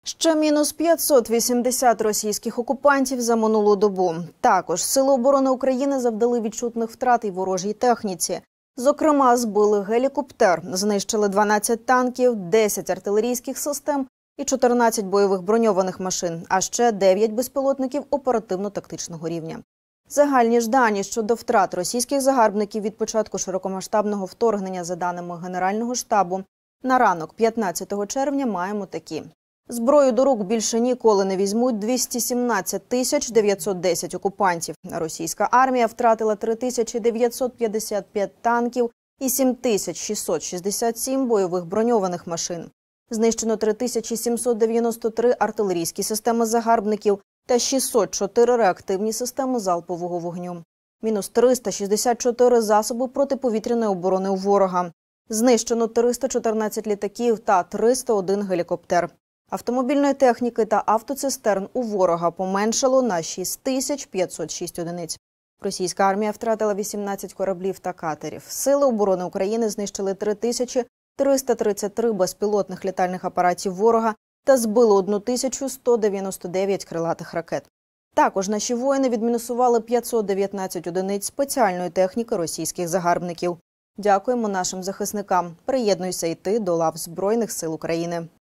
Ще мінус 580 російських окупантів за минулу добу. Також Сили оборони України завдали відчутних втрат і ворожій техніці. Зокрема, збили гелікоптер, знищили 12 танків, 10 артилерійських систем і 14 бойових броньованих машин, а ще 9 безпілотників оперативно-тактичного рівня. Загальні ж дані щодо втрат російських загарбників від початку широкомасштабного вторгнення, за даними Генерального штабу, на ранок 15 червня маємо такі. Зброю до рук більше ніколи не візьмуть 217 910 окупантів. Російська армія втратила 3955 танків і 7667 бойових броньованих машин. Знищено 3793 артилерійські системи загарбників та 604 реактивні системи залпового вогню. Мінус 364 засоби протиповітряної оборони у ворога. Знищено 314 літаків та 301 гелікоптер. Автомобільної техніки та автоцистерн у ворога поменшало на 6506 одиниць. Російська армія втратила 18 кораблів та катерів. Сили оборони України знищили 3333 безпілотних літальних апаратів ворога та збили 1199 крилатих ракет. Також наші воїни відмінусували 519 одиниць спеціальної техніки російських загарбників. Дякуємо нашим захисникам. Приєднуйся і ти до лав Збройних сил України.